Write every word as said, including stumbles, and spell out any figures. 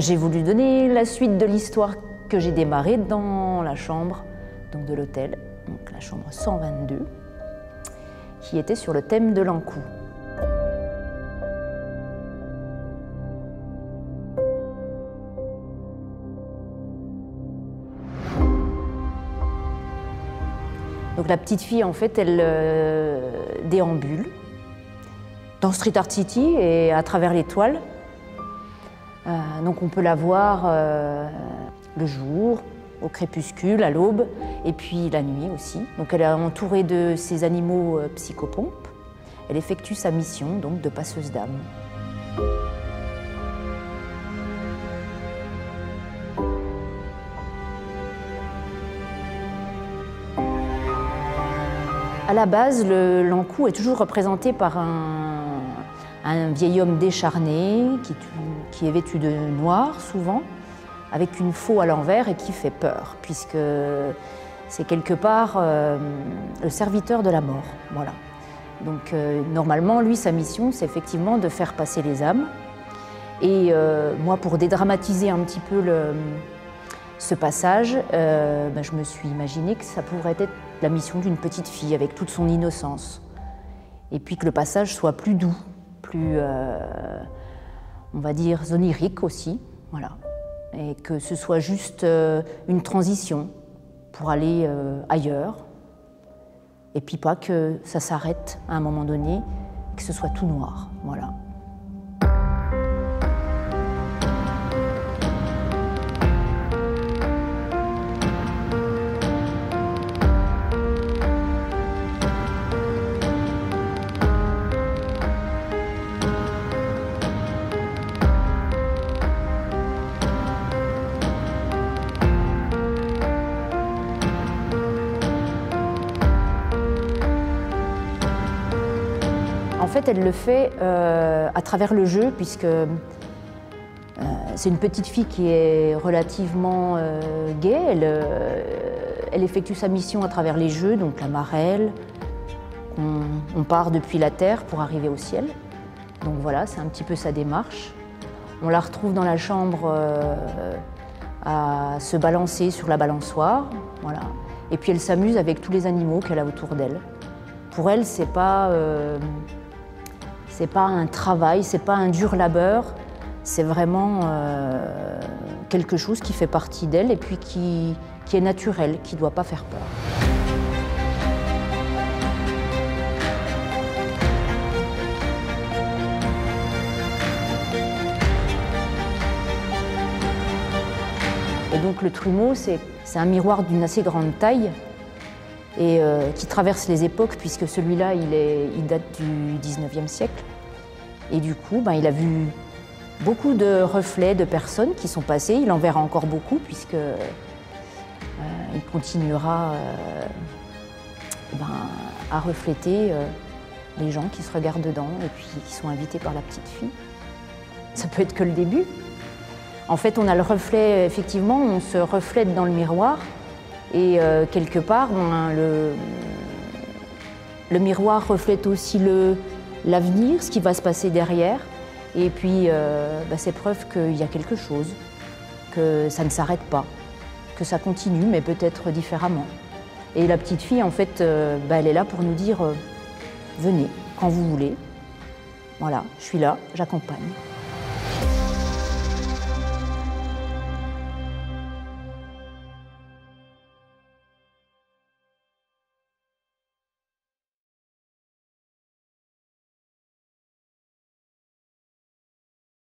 J'ai voulu donner la suite de l'histoire que j'ai démarrée dans la chambre donc de l'hôtel, donc la chambre cent vingt-deux, qui était sur le thème de l'Ankou. Donc la petite fille, en fait, elle euh, déambule dans Street Art City et à travers les toiles. Euh, donc on peut la voir euh, le jour, au crépuscule, à l'aube, et puis la nuit aussi. Donc elle est entourée de ses animaux euh, psychopompes. Elle effectue sa mission donc de passeuse d'âme. À la base, l'Ankou est toujours représenté par un, un vieil homme décharné qui, qui est vêtu de noir souvent, avec une faux à l'envers et qui fait peur, puisque c'est quelque part euh, le serviteur de la mort. Voilà. Donc euh, normalement, lui, sa mission, c'est effectivement de faire passer les âmes. Et euh, moi, pour dédramatiser un petit peu le, ce passage, euh, ben, je me suis imaginé que ça pourrait être la mission d'une petite fille avec toute son innocence. Et puis que le passage soit plus doux, plus, euh, on va dire, onirique aussi. Voilà. Et que ce soit juste euh, une transition pour aller euh, ailleurs. Et puis pas que ça s'arrête à un moment donné, que ce soit tout noir. Voilà. En fait, elle le fait euh, à travers le jeu, puisque euh, c'est une petite fille qui est relativement euh, gaie. Elle, euh, elle effectue sa mission à travers les jeux, donc la marelle. On, on part depuis la terre pour arriver au ciel. Donc voilà, c'est un petit peu sa démarche. On la retrouve dans la chambre euh, à se balancer sur la balançoire. Voilà. Et puis elle s'amuse avec tous les animaux qu'elle a autour d'elle. Pour elle, c'est pas... Euh, C'est pas un travail, c'est pas un dur labeur, c'est vraiment euh, quelque chose qui fait partie d'elle et puis qui, qui est naturel, qui ne doit pas faire peur. Et donc le trumeau, c'est un miroir d'une assez grande taille et euh, qui traverse les époques, puisque celui-là, il, il date du dix-neuvième siècle. Et du coup, ben, il a vu beaucoup de reflets de personnes qui sont passées. Il en verra encore beaucoup, puisque euh, il continuera euh, ben, à refléter euh, les gens qui se regardent dedans et puis qui sont invités par la petite fille. Ça peut être que le début. En fait, on a le reflet, effectivement, on se reflète dans le miroir. Et euh, quelque part, on, le, le miroir reflète aussi l'avenir, ce qui va se passer derrière. Et puis, euh, bah, c'est preuve qu'il y a quelque chose, que ça ne s'arrête pas, que ça continue, mais peut-être différemment. Et la petite fille, en fait, euh, bah, elle est là pour nous dire euh, « Venez, quand vous voulez. Voilà, je suis là, j'accompagne. »